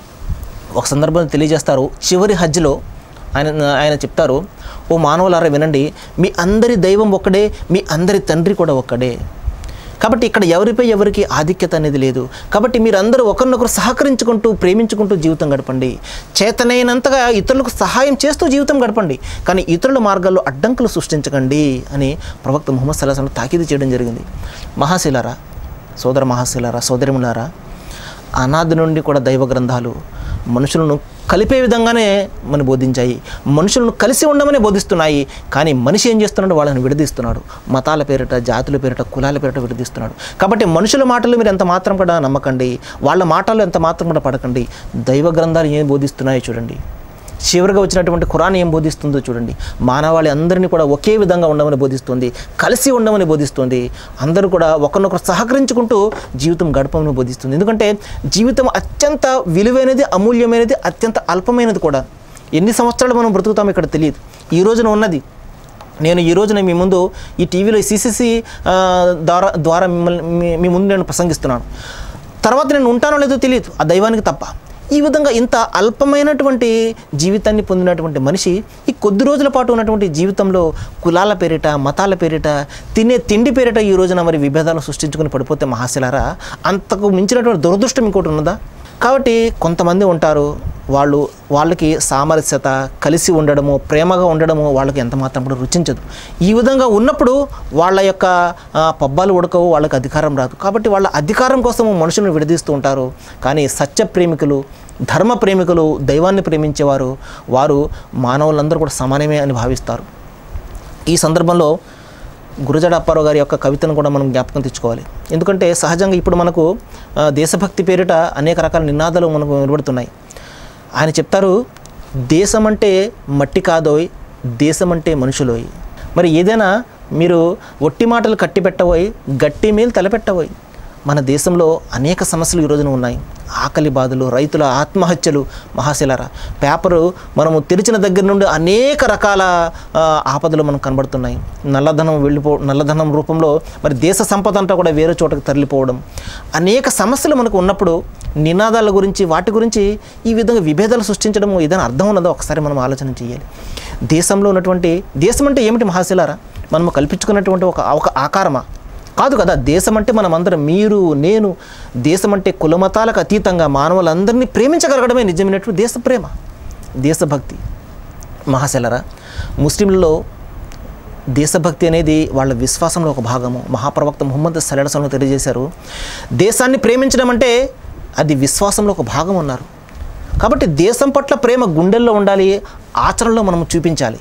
ఒక సందర్భంలో తెలియజేస్తారు. చివరి హజ్లో ఆయన చెప్తారు, ఓ మానవులారా వినండి, మీ అందరి దైవం ఒక్కడే, మీ అందరి తండ్రి కూడా ఒక్కడే. కాబట్టి ఇక్కడ ఎవరిపై ఎవరికి ఆధిక్యత అనేది లేదు. కాబట్టి మీరందరూ ఒకరినొకరు సహకరించుకుంటూ ప్రేమించుకుంటూ జీవితం గడపండి. చేతనైనంతగా ఇతరులకు సహాయం చేస్తూ జీవితం గడపండి, కానీ ఇతరుల మార్గాల్లో అడ్డంకులు సృష్టించకండి అని ప్రవక్త ముహమ్మద్ సల్లల్లాహు అలైహి వసల్లం తాకీదు చేయడం జరిగింది. మహాశిలారా, సోదర మహాశిలారా, సోదరిములారా, అనాది నుండి కూడా దైవ గ్రంథాలు మనుషులను కలిపే విధంగానే మనం బోధించాయి, మనుషులను కలిసి ఉండమని బోధిస్తున్నాయి. కానీ మనిషి ఏం చేస్తున్నాడు? వాళ్ళని విడదీస్తున్నాడు. మతాల పేరిట, జాతుల పేరిట, కులాల పేరిట విడదీస్తున్నాడు. కాబట్టి మనుషుల మాటలు మీరు ఎంత మాత్రం కూడా నమ్మకండి, వాళ్ళ మాటలు ఎంత మాత్రం కూడా పడకండి. దైవ గ్రంథాలు ఏం బోధిస్తున్నాయో చూడండి. చివరిగా వచ్చినటువంటి ఖురాన్ ఏం బోధిస్తుందో చూడండి. మానవాళి అందరినీ కూడా ఒకే విధంగా ఉండమని బోధిస్తుంది, కలిసి ఉండమని బోధిస్తుంది, అందరూ కూడా ఒకరినొకరు సహకరించుకుంటూ జీవితం గడపమని బోధిస్తుంది. ఎందుకంటే జీవితం అత్యంత విలువైనది, అమూల్యమైనది, అత్యంత అల్పమైనది కూడా. ఎన్ని సంవత్సరాలు మనం బ్రతుకుతామో ఇక్కడ తెలియదు. ఈ రోజున ఉన్నది నేను ఈ రోజున మీ ముందు ఈ టీవీలో CCC ద్వారా మీ ముందు నేను ప్రసంగిస్తున్నాను. తర్వాత నేను ఉంటానో లేదో తెలియదు, ఆ దైవానికి తప్ప. ఈ విధంగా ఇంత అల్పమైనటువంటి జీవితాన్ని పొందినటువంటి మనిషి ఈ కొద్ది రోజుల పాటు ఉన్నటువంటి జీవితంలో కులాల పేరిట, మతాల పేరిట, తినే తిండి పేరిట ఈ రోజున మరి విభేదాలు సృష్టించుకుని పడిపోతే మహాశిలారా, అంతకు మించినటువంటి దురదృష్టం ఇంకోటి ఉన్నదా? కాబట్టి కొంతమంది ఉంటారు, వాళ్ళకి సామరస్యత, కలిసి ఉండడము, ప్రేమగా ఉండడము వాళ్ళకి ఎంత మాత్రం కూడా రుచించదు. ఈ విధంగా ఉన్నప్పుడు వాళ్ళ యొక్క పబ్బాలు ఉడకవు, వాళ్ళకి అధికారం రాదు. కాబట్టి వాళ్ళ అధికారం కోసము మనుషులను విడదీస్తూ ఉంటారు. కానీ సత్య ప్రేమికులు, ధర్మ ప్రేమికులు, దైవాన్ని ప్రేమించేవారు, వారు మానవులందరూ కూడా సమానమే అని భావిస్తారు. ఈ సందర్భంలో గురజాడ అప్పారావు గారి యొక్క కవితను కూడా మనం జ్ఞాపకం తెచ్చుకోవాలి. ఎందుకంటే సహజంగా ఇప్పుడు మనకు దేశభక్తి పేరిట అనేక రకాల నినాదాలు మనకు వినబడుతున్నాయి. ఆయన చెప్తారు, దేశం అంటే మట్టి కాదోయ్, దేశం అంటే మనుషులోయ్. మరి ఏదైనా మీరు ఒట్టి మాటలు కట్టి పెట్టబోయి, గట్టి మేలు తలపెట్టబోయి. మన దేశంలో అనేక సమస్యలు ఈ రోజున ఉన్నాయి. ఆకలి బాధలు, రైతుల ఆత్మహత్యలు. మహాశిలారా, పేపరు మనము తెరిచిన దగ్గర నుండి అనేక రకాల ఆపదలు మనకు కనబడుతున్నాయి. నల్లధనం రూపంలో మరి దేశ సంపద అంతా కూడా వేరే చోటకు తరలిపోవడం, అనేక సమస్యలు మనకు ఉన్నప్పుడు నినాదాల గురించి, వాటి గురించి ఈ విధంగా విభేదాలు సృష్టించడం ఏదైనా అర్థం ఉన్నదో ఒకసారి మనం ఆలోచన చేయాలి. దేశంలో ఉన్నటువంటి, దేశం అంటే ఏమిటి మహాశిలారా? మనము కల్పించుకున్నటువంటి ఒక ఆకారమా? కాదు కదా. దేశం అంటే మనమందరం, మీరు నేను, దేశం అంటే కులమతాలకు అతీతంగా మానవులందరినీ ప్రేమించగలగడమే నిజమైనటువంటి దేశ ప్రేమ, దేశభక్తి. మహాశిలారా, ముస్లింలలో దేశభక్తి అనేది వాళ్ళ విశ్వాసంలో ఒక భాగము. మహాప్రవక్త ముహమ్మద్ సల్లల్లాహు అలైహి వసల్లం తెలియజేశారు, దేశాన్ని ప్రేమించడం అంటే అది విశ్వాసంలో ఒక భాగం అన్నారు. కాబట్టి దేశం పట్ల ప్రేమ గుండెల్లో ఉండాలి, ఆచరణలో మనం చూపించాలి.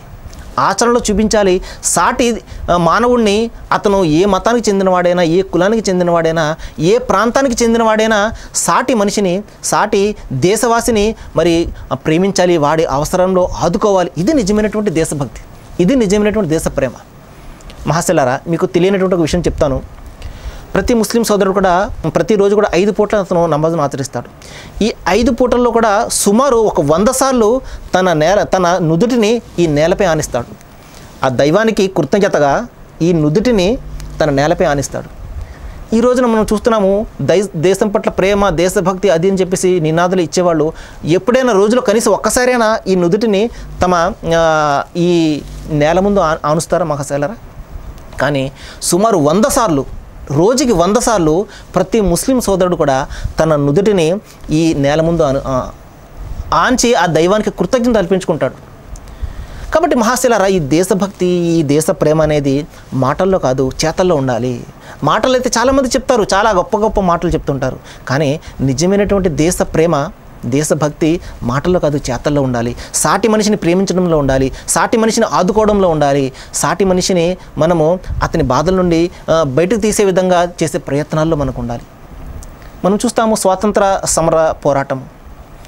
సాటి మానవుణ్ణి, అతను ఏ మతానికి చెందినవాడైనా, ఏ కులానికి చెందినవాడైనా, ఏ ప్రాంతానికి చెందినవాడైనా, సాటి మనిషిని, సాటి దేశవాసిని మరి ప్రేమించాలి, వాడి అవసరంలో ఆదుకోవాలి. ఇది నిజమైనటువంటి దేశభక్తి, ఇది నిజమైనటువంటి దేశ ప్రేమ. మహాశిలారా, మీకు తెలియనటువంటి ఒక విషయం చెప్తాను. ప్రతి ముస్లిం సోదరుడు కూడా ప్రతిరోజు కూడా 5 పూట్ల అతను నమాజును ఆచరిస్తాడు. ఈ 5 పూటల్లో కూడా సుమారు ఒక 100 సార్లు తన నుదుటిని ఈ నేలపై ఆనిస్తాడు. ఆ దైవానికి కృతజ్ఞతగా ఈ నుదుటిని తన నేలపై ఆనిస్తాడు. ఈ రోజున మనం చూస్తున్నాము, దేశం పట్ల ప్రేమ, దేశభక్తి అది అని చెప్పేసి నినాదాలు ఇచ్చేవాళ్ళు ఎప్పుడైనా రోజులో కనీసం ఒక్కసారైనా ఈ నుదుటిని ఈ నేల ముందు ఆనుస్తారా మహాశైలరా? కానీ సుమారు 100 సార్లు, రోజుకి 100 సార్లు ప్రతి ముస్లిం సోదరుడు కూడా తన నుదుటిని ఈ నేల ముందు ఆంచి ఆ దైవానికి కృతజ్ఞత అర్పించుకుంటాడు. కాబట్టి మహాశిలారా, ఈ దేశభక్తి, ఈ దేశ ప్రేమ అనేది మాటల్లో కాదు, చేతల్లో ఉండాలి. మాటలు అయితే చాలామంది చెప్తారు, చాలా గొప్ప గొప్ప మాటలు చెప్తుంటారు. కానీ నిజమైనటువంటి దేశ ప్రేమ, దేశభక్తి మాటల్లో కాదు, చేతల్లో ఉండాలి. సాటి మనిషిని ప్రేమించడంలో ఉండాలి, సాటి మనిషిని ఆదుకోవడంలో ఉండాలి, సాటి మనిషిని మనము అతని బాధల నుండి బయటకు తీసే విధంగా చేసే ప్రయత్నాల్లో మనకు ఉండాలి. మనం చూస్తాము స్వాతంత్ర సమర పోరాటం.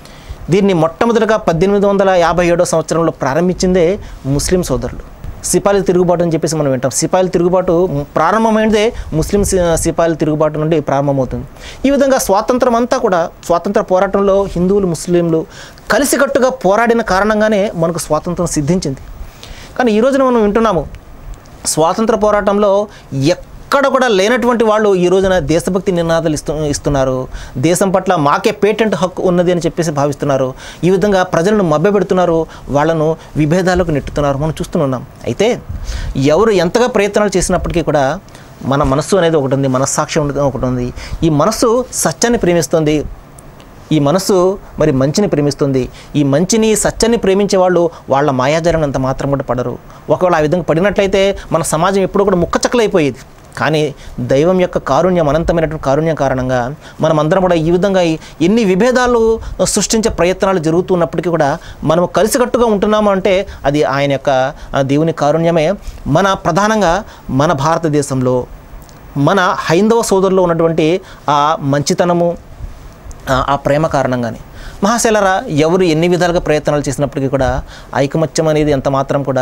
దీన్ని మొట్టమొదటిగా 1857 సంవత్సరంలో ప్రారంభించిందే ముస్లిం సోదరులు. సిపాయిల తిరుగుబాటు అని చెప్పేసి మనం వింటాం. సిపాయిల తిరుగుబాటు ప్రారంభమైనదే ముస్లిం సిపాయిల తిరుగుబాటు నుండి ప్రారంభమవుతుంది. ఈ విధంగా స్వాతంత్రం అంతా కూడా స్వాతంత్ర పోరాటంలో హిందువులు ముస్లింలు కలిసికట్టుగా పోరాడిన కారణంగానే మనకు స్వాతంత్రం సిద్ధించింది. కానీ ఈ రోజున మనం వింటున్నాము స్వాతంత్ర పోరాటంలో ఎక్కడ కూడా లేనటువంటి వాళ్ళు ఈ రోజున దేశభక్తి నినాదాలు ఇస్తున్నారు. దేశం పట్ల మాకే పేటెంట్ హక్కు ఉన్నది అని చెప్పేసి భావిస్తున్నారు. ఈ విధంగా ప్రజలను మభ్యపెడుతున్నారు, వాళ్ళను విభేదాలకు నెట్టుతున్నారు, మనం చూస్తున్నాం. అయితే ఎవరు ఎంతగా ప్రయత్నాలు చేసినప్పటికీ కూడా మన మనస్సు అనేది ఒకటి ఉంది, మనస్సాక్షి ఒకటి ఉంది. ఈ మనస్సు సత్యాన్ని ప్రేమిస్తుంది, ఈ మనస్సు మరి మంచిని ప్రేమిస్తుంది. ఈ మంచిని సత్యాన్ని ప్రేమించే వాళ్ళు వాళ్ళ మాయాజాలం అంత మాత్రం కూడా పడరు. ఒకవేళ ఆ విధంగా పడినట్లయితే మన సమాజం ఎప్పుడూ కూడా ముక్కచక్కలైపోయేది. కానీ దైవం యొక్క కారుణ్యం, అనంతమైనటువంటి కారుణ్యం కారణంగా మనం అందరం కూడా ఈ విధంగా ఎన్ని విభేదాలు సృష్టించే ప్రయత్నాలు జరుగుతున్నప్పటికీ కూడా మనం కలిసికట్టుగా ఉంటున్నాము అంటే అది ఆయన యొక్క దేవుని కారుణ్యమే. ప్రధానంగా మన భారతదేశంలో మన హైందవ సోదరుల్లో ఉన్నటువంటి ఆ మంచితనము, ఆ ప్రేమ కారణంగానే మహాశైలరా ఎవరు ఎన్ని విధాలుగా ప్రయత్నాలు చేసినప్పటికీ కూడా ఐకమత్యం అనేది ఎంత మాత్రం కూడా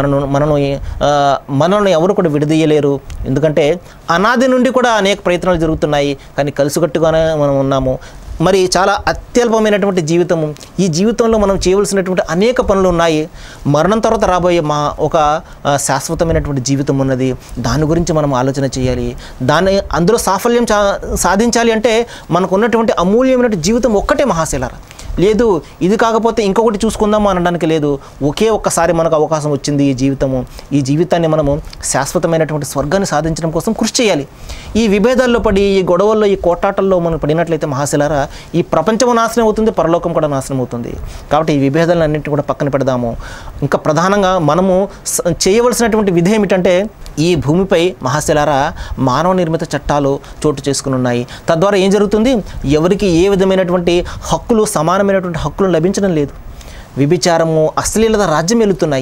మనల్ని ఎవరు కూడా విడదీయలేరు. ఎందుకంటే అనాది నుండి కూడా అనేక ప్రయత్నాలు జరుగుతున్నాయి, కానీ కలిసికట్టుగానే మనం ఉన్నాము. మరి చాలా అత్యల్పమైనటువంటి జీవితము, ఈ జీవితంలో మనం చేయవలసినటువంటి అనేక పనులు ఉన్నాయి. మరణం తర్వాత రాబోయే ఒక శాశ్వతమైనటువంటి జీవితం ఉన్నది. దాని గురించి మనం ఆలోచన చేయాలి. అందులో సాఫల్యం సాధించాలి అంటే మనకు ఉన్నటువంటి అమూల్యమైనటువంటి జీవితం ఒక్కటే మహాశైలారా. లేదు ఇది కాకపోతే ఇంకొకటి చూసుకుందాము అనడానికి లేదు. ఒకే ఒక్కసారి మనకు అవకాశం వచ్చింది ఈ జీవితాన్ని మనము శాశ్వతమైనటువంటి స్వర్గాన్ని సాధించడం కోసం కృషి చేయాలి. ఈ విభేదాల్లో పడి, ఈ గొడవల్లో, ఈ కోటాటల్లో మనం పడినట్లయితే మహాశిలారా ఈ ప్రపంచం నాశనం అవుతుంది, పరలోకం కూడా నాశనం అవుతుంది. కాబట్టి ఈ విభేదాలను అన్నింటినీ కూడా పక్కన పెడదాము. ఇంకా ప్రధానంగా మనము చేయవలసినటువంటి విధి ఏమిటంటే ఈ భూమిపై మహాశిలారా మానవ నిర్మిత చట్టాలు చోటు చేసుకుని ఉన్నాయి. తద్వారా ఏం జరుగుతుంది, ఎవరికి ఏ విధమైనటువంటి హక్కులు, సమానమైనటువంటి హక్కులు లభించడం లేదు. వ్యభిచారము, అశ్లీలత రాజ్యం వెళుతున్నాయి.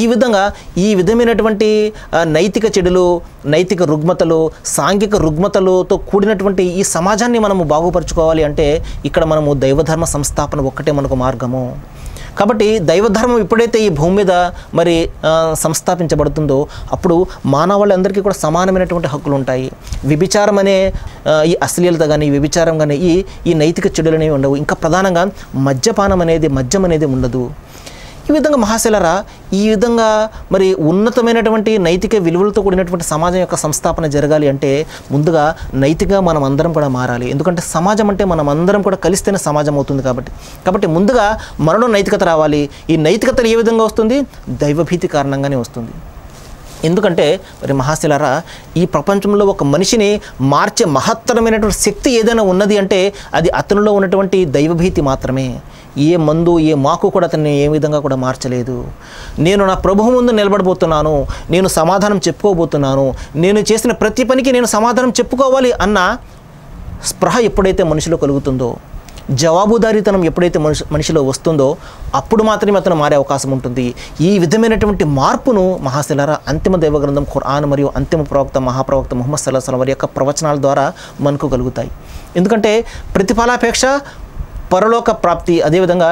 ఈ విధమైనటువంటి నైతిక చెడులు, నైతిక రుగ్మతలు, సాంఘిక రుగ్మతలతో కూడినటువంటి ఈ సమాజాన్ని మనము బాగుపరుచుకోవాలి అంటే ఇక్కడ మనము దైవధర్మ సంస్థాపన ఒక్కటే మనకు మార్గము. కాబట్టి దైవధర్మం ఎప్పుడైతే ఈ భూమి మీద మరి సంస్థాపించబడుతుందో అప్పుడు మానవాళ్ళందరికీ కూడా సమానమైనటువంటి హక్కులు ఉంటాయి. వ్యభిచారం అనే ఈ అశ్లీలత కానీ, వ్యభిచారం కానీ, ఈ నైతిక చెడులు అనేవి ఉండవు. ఇంకా ప్రధానంగా మద్యం అనేది ఉండదు. ఈ విధంగా మహాశైలరా ఈ విధంగా మరి ఉన్నతమైనటువంటి నైతిక విలువలతో కూడినటువంటి సమాజం యొక్క సంస్థాపన జరగాలి అంటే ముందుగా నైతికంగా మనం అందరం కూడా మారాలి. ఎందుకంటే సమాజం అంటే మనం అందరం కూడా కలిస్తేనే సమాజం అవుతుంది. కాబట్టి ముందుగా మనలో నైతికత రావాలి. ఈ నైతికత ఏ విధంగా వస్తుంది, దైవభీతి కారణంగానే వస్తుంది. ఎందుకంటే మరి మహాశిలారా ఈ ప్రపంచంలో ఒక మనిషిని మార్చే మహత్తరమైనటువంటి శక్తి ఏదైనా ఉన్నది అంటే అది అతనిలో ఉన్నటువంటి దైవభీతి మాత్రమే. ఏ మందు, ఏ మాకు కూడా అతన్ని ఏ విధంగా కూడా మార్చలేదు. నేను నా ప్రభువు ముందు నిలబడబోతున్నాను, నేను సమాధానం చెప్పుకోబోతున్నాను, నేను చేసిన ప్రతి పనికి నేను సమాధానం చెప్పుకోవాలి అన్న స్పృహ ఎప్పుడైతే మనిషిలో కలుగుతుందో, జవాబుదారీతనం ఎప్పుడైతే మనిషిలో వస్తుందో అప్పుడు మాత్రమే అతను మారే అవకాశం ఉంటుంది. ఈ విధమైనటువంటి మార్పును మహాశిలారా అంతిమ దైవగ్రంథం ఖురాన్ మరియు అంతిమ ప్రవక్త మహాప్రవక్త ముహమ్మద్ సల్లల్లాహు అలైహి వసల్లం వారి యొక్క ప్రవచనాల ద్వారా మనకు కలుగుతాయి. ఎందుకంటే ప్రతిఫలాపేక్ష, పరలోక ప్రాప్తి, అదేవిధంగా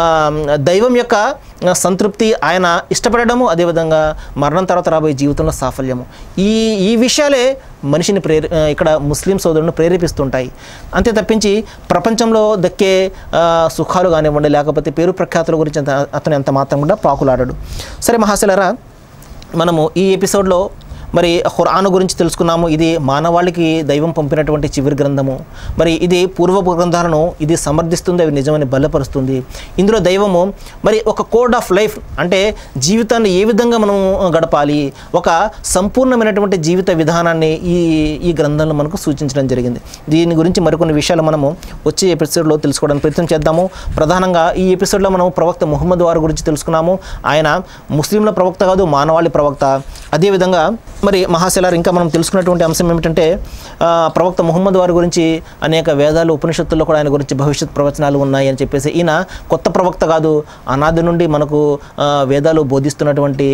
దైవం యొక్క సంతృప్తి, ఆయన ఇష్టపడము, అదేవిధంగా మరణం తర్వాత రాబోయే జీవితంలో సాఫల్యము, ఈ విషయాలే మనిషిని ఇక్కడ ముస్లిం సోదరులను ప్రేరేపిస్తుంటాయి. అంతే తప్పించి ప్రపంచంలో దక్కే సుఖాలు కానివ్వండి, లేకపోతే పేరు ప్రఖ్యాతుల గురించి అతను ఎంత మాత్రం కూడా పాకులాడాడు. సరే మహాశిలారా, మనము ఈ ఎపిసోడ్లో మరి ఖురాన్ గురించి తెలుసుకున్నాము. ఇది మానవాళికి దైవం పంపినటువంటి చివరి గ్రంథము. మరి ఇది పూర్వపు గ్రంథాలను ఇది సమర్థిస్తుంది, అవి నిజమని బలపరుస్తుంది. ఇందులో దైవము మరి ఒక కోడ్ ఆఫ్ లైఫ్ అంటే జీవితాన్ని ఏ విధంగా మనం గడపాలి, ఒక సంపూర్ణమైనటువంటి జీవిత విధానాన్ని ఈ గ్రంథంలో మనకు సూచించడం జరిగింది. దీని గురించి మరికొన్ని విషయాలు మనము వచ్చే ఎపిసోడ్లో తెలుసుకోవడానికి ప్రయత్నం చేద్దాము. ప్రధానంగా ఈ ఎపిసోడ్లో మనం ప్రవక్త ముహమ్మద్ వారి గురించి తెలుసుకున్నాము. ఆయన ముస్లింల ప్రవక్త కాదు, మానవాళి ప్రవక్త. అదేవిధంగా మరి మహాశిలారు ఇంకా మనం తెలుసుకున్నటువంటి అంశం ఏమిటంటే ప్రవక్త ముహమ్మద్ వారి గురించి అనేక వేదాలు ఉపనిషత్తుల్లో కూడా ఆయన గురించి భవిష్యత్ ప్రవచనాలు ఉన్నాయి అని చెప్పేసి, ఈయన కొత్త ప్రవక్త కాదు, అనాది నుండి మనకు వేదాలు బోధిస్తున్నటువంటి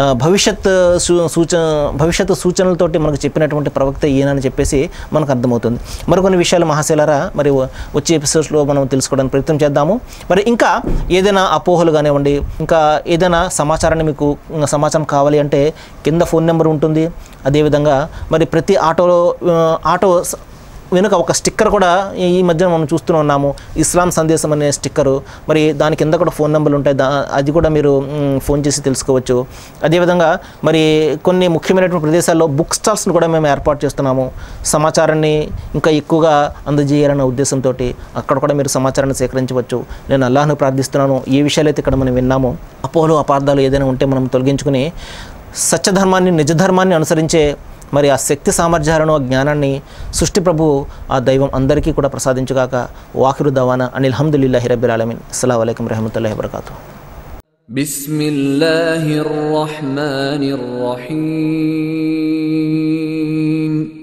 భవిష్యత్తు సూచనలతోటి మనకు చెప్పినటువంటి ప్రవక్త ఈయన అని చెప్పేసి మనకు అర్థమవుతుంది. మరికొన్ని విషయాలు మహాశిలారా మరి వచ్చే ఎపిసోడ్స్లో మనం తెలుసుకోవడానికి ప్రయత్నం చేద్దాము. మరి ఇంకా ఏదైనా అపోహలు కానివ్వండి, ఇంకా ఏదైనా సమాచారాన్ని మీకు సమాచారం కావాలి అంటే కింద ఫోన్ నెంబర్ ఉంటుంది. అదేవిధంగా మరి ప్రతి ఆటో వెనుక ఒక స్టిక్కర్ కూడా ఈ మధ్య మనం చూస్తూనే ఉన్నాము, ఇస్లాం సందేశం అనే స్టిక్కరు. మరి దాని కింద కూడా ఫోన్ నెంబర్లు ఉంటాయి, అది కూడా మీరు ఫోన్ చేసి తెలుసుకోవచ్చు. అదేవిధంగా మరి కొన్ని ముఖ్యమైనటువంటి ప్రదేశాల్లో బుక్ స్టాల్స్ని కూడా మేము ఏర్పాటు చేస్తున్నాము. సమాచారాన్ని ఇంకా ఎక్కువగా అందజేయాలన్న ఉద్దేశంతో అక్కడ కూడా మీరు సమాచారాన్ని సేకరించవచ్చు. నేను అల్లాహ్ను ప్రార్థిస్తున్నాను, ఏ విషయాలైతే ఇక్కడ మనం విన్నామో అపోహలు అపార్థాలు ఏదైనా ఉంటే మనం తొలగించుకుని సత్యధర్మాన్ని నిజధర్మాన్ని అనుసరించే మరి ఆ శక్తి సామర్థ్యాలను, ఆ జ్ఞానాన్ని సృష్టి ప్రభు ఆ దైవం అందరికీ కూడా ప్రసాదించుగాక. వాఖిరు దవానా అనిల్ హమ్దులిల్లాహి రబ్బిల్ ఆలమీన్. అస్సలాము అలైకుం రహమతుల్లాహి వబరకాతుహు. బిస్మిల్లాహిర్ రహ్మానిర్ రహీం.